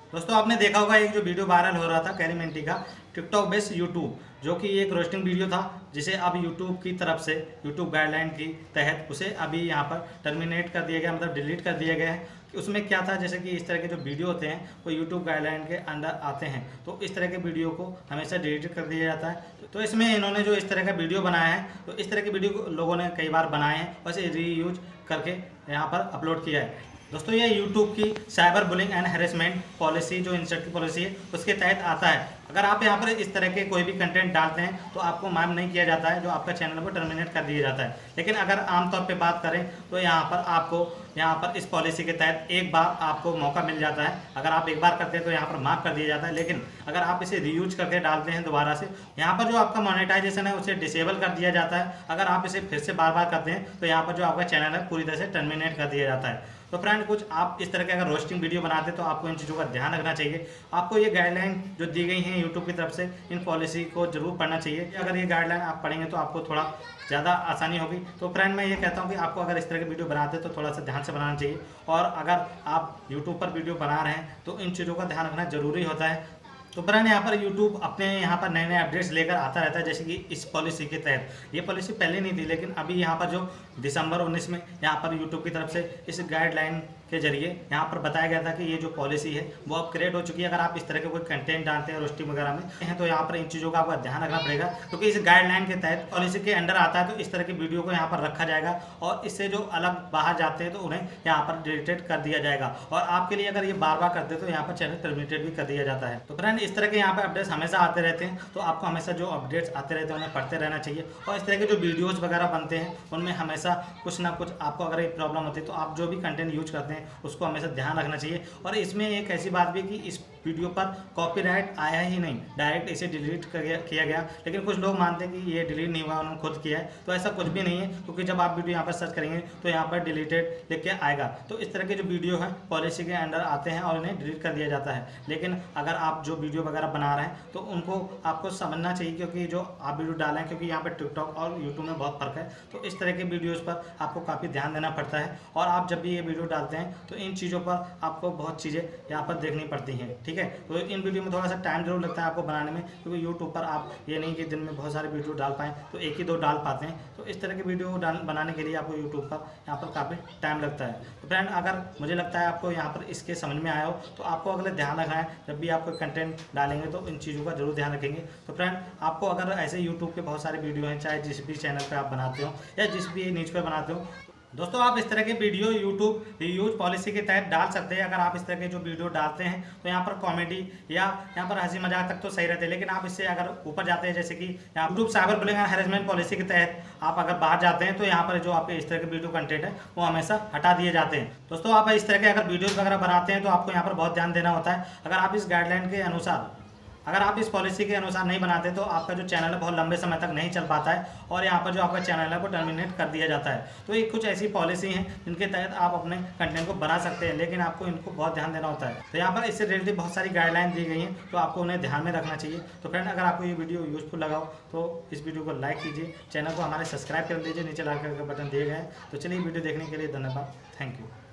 दोस्तों आपने देखा होगा एक जो वीडियो वायरल हो रहा था कैरी मिंटी का टिकटॉक बेस यूट्यूब, जो कि एक रोस्टिंग वीडियो था जिसे अब यूट्यूब की तरफ से यूट्यूब गाइडलाइन की तहत उसे अभी यहाँ पर टर्मिनेट कर दिया गया, मतलब डिलीट कर दिया गया है। कि उसमें क्या था, जैसे कि इस तरह के जो वीडियो होते हैं वो यूट्यूब गाइडलाइन के अंदर आते हैं, तो इस तरह के वीडियो को हमेशा डिलीट कर दिया जाता है। तो इसमें इन्होंने जो इस तरह का वीडियो बनाया है, तो इस तरह के वीडियो लोगों ने कई बार बनाए हैं और इसे रीयूज करके यहाँ पर अपलोड किया है। दोस्तों ये यूट्यूब की cyber bullying and harassment policy, जो इंस्टेट की पॉलिसी है, उसके तहत आता है। अगर आप यहाँ पर इस तरह के कोई भी कंटेंट डालते हैं तो आपको माफ नहीं किया जाता है, जो आपका चैनल को टर्मिनेट कर दिया जाता है। लेकिन अगर आमतौर पे बात करें तो यहाँ पर आपको इस पॉलिसी के तहत एक बार आपको मौका मिल जाता है। अगर आप एक बार करते हैं तो यहाँ पर माफ़ कर दिया जाता है, लेकिन अगर आप इसे रीयूज करके डालते हैं दोबारा से, यहाँ पर जो आपका मोनेटाइजेशन है उसे डिसेबल कर दिया जाता है। अगर आप इसे फिर से बार बार करते हैं तो यहाँ पर जो आपका चैनल है पूरी तरह से टर्मिनेट कर दिया जाता है। तो फ्रेंड, कुछ आप इस तरह के अगर रोस्टिंग वीडियो बनाते हैं तो आपको इन चीज़ों का ध्यान रखना चाहिए। आपको ये गाइडलाइन जो दी गई हैं यूट्यूब की तरफ से, इन पॉलिसी को जरूर पढ़ना चाहिए। अगर ये गाइडलाइन आप पढ़ेंगे तो आपको थोड़ा ज़्यादा आसानी होगी। तो फ्रेंड, मैं ये कहता हूँ कि आपको अगर इस तरह के वीडियो बनाते हैं तो थोड़ा सा ध्यान से बनाना चाहिए। और अगर आप यूट्यूब पर वीडियो बना रहे हैं तो इन चीज़ों का ध्यान रखना जरूरी होता है। तो फ्रेंड, यहाँ पर यूट्यूब अपने यहाँ पर नए नए अपडेट्स लेकर आता रहता है, जैसे कि इस पॉलिसी के तहत। ये पॉलिसी पहले नहीं थी, लेकिन अभी यहाँ पर जो दिसंबर 19 में यहाँ पर यूट्यूब की तरफ से इस गाइडलाइन के जरिए यहाँ पर बताया गया था कि ये जो पॉलिसी है वो अब क्रिएट हो चुकी है। अगर आप इस तरह के कोई कंटेंट डालते हैं रोस्टिंग वगैरह में हैं तो यहाँ पर इन चीज़ों का आपका ध्यान रखना पड़ेगा, क्योंकि इस गाइडलाइन के तहत पॉलिसी के अंडर आता है। तो इस तरह की वीडियो को यहाँ पर रखा जाएगा और इससे जो अलग बाहर जाते हैं तो उन्हें यहाँ पर डिलीटेड कर दिया जाएगा। और आपके लिए अगर ये बार बार करते हैं तो यहाँ पर चैनल टर्मिनेटेड भी कर दिया जाता है। तो फ्रेंड, इस तरह के यहाँ पर अपडेट्स हमेशा आते रहते हैं, तो आपको हमेशा जो अपडेट्स आते रहते हैं उन्हें पढ़ते रहना चाहिए। और इस तरह के जो वीडियोज़ वगैरह बनते हैं उनमें हमेशा कुछ ना कुछ आपको अगर एक प्रॉब्लम होती है तो आप जो भी कंटेंट यूज करते हैं उसको हमेशा ध्यान रखना चाहिए। और इसमें एक ऐसी बात भी कि इस वीडियो पर कॉपीराइट आया ही नहीं, डायरेक्ट इसे डिलीट किया गया। लेकिन कुछ लोग मानते हैं कि ये डिलीट नहीं हुआ, उन्होंने खुद किया है। तो ऐसा कुछ भी नहीं है, क्योंकि जब आप वीडियो यहाँ पर सर्च करेंगे तो यहाँ पर डिलीटेड लिख के आएगा। तो इस तरह के जो वीडियो है पॉलिसी के अंडर आते हैं और इन्हें डिलीट कर दिया जाता है। लेकिन अगर आप जो वीडियो वगैरह बना रहे हैं तो उनको आपको समझना चाहिए, क्योंकि जो आप वीडियो डालें, क्योंकि यहाँ पर टिकटॉक और यूट्यूब में बहुत फर्क है। तो इस तरह के वीडियोज़ पर आपको काफ़ी ध्यान देना पड़ता है। और आप जब भी ये वीडियो डालते हैं तो इन चीज़ों पर आपको बहुत चीज़ें यहाँ पर देखनी पड़ती हैं, ठीक है। तो इन वीडियो में थोड़ा सा टाइम जरूर लगता है आपको बनाने में, क्योंकि यूट्यूब पर आप ये नहीं कि दिन में बहुत सारे वीडियो डाल पाएँ, तो एक ही दो डाल पाते हैं। तो इस तरह के वीडियो बनाने के लिए आपको यूट्यूब पर यहाँ पर काफ़ी टाइम लगता है। तो फ्रेंड, अगर मुझे लगता है आपको यहाँ पर इसके समझ में आया हो तो आपको अगले ध्यान रखना है, जब भी आप कोई कंटेंट डालेंगे तो इन चीज़ों का जरूर ध्यान रखेंगे। तो फ्रेंड, आपको अगर ऐसे यूट्यूब के बहुत सारे वीडियो हैं, चाहे जिस भी चैनल पर आप बनाते हो या जिस भी न्यूज़ पर बनाते हो, दोस्तों आप इस तरह के वीडियो यूट्यूब रीयूज पॉलिसी के तहत डाल सकते हैं। अगर आप इस तरह के जो वीडियो डालते हैं तो यहाँ पर कॉमेडी या यहाँ पर हंसी मजाक तक तो सही रहते हैं, लेकिन आप इससे अगर ऊपर जाते हैं, जैसे कि यहाँ YouTube cyber bullying and harassment policy के तहत आप अगर बाहर जाते हैं तो यहाँ पर जो आपके इस तरह के वीडियो कंटेंट है वो हमेशा हटा दिए जाते हैं। दोस्तों आप इस तरह के अगर वीडियोज़ वगैरह बनाते हैं तो आपको यहाँ पर बहुत ध्यान देना होता है। अगर आप इस गाइडलाइन के अनुसार, अगर आप इस पॉलिसी के अनुसार नहीं बनाते तो आपका जो चैनल है बहुत लंबे समय तक नहीं चल पाता है और यहाँ पर जो आपका चैनल है वो टर्मिनेट कर दिया जाता है। तो ये कुछ ऐसी पॉलिसी हैं जिनके तहत आप अपने कंटेंट को बना सकते हैं, लेकिन आपको इनको बहुत ध्यान देना होता है। तो यहाँ पर इससे रिलेटेड बहुत सारी गाइडलाइन दी गई हैं, तो आपको उन्हें ध्यान में रखना चाहिए। तो फ्रेंड, अगर आपको ये वीडियो यूजफुल लगा हो तो इस वीडियो को लाइक कीजिए, चैनल को हमारे सब्सक्राइब कर लीजिए, नीचे लाइक का बटन दिए गए हैं। तो चलिए वीडियो देखने के लिए धन्यवाद, थैंक यू।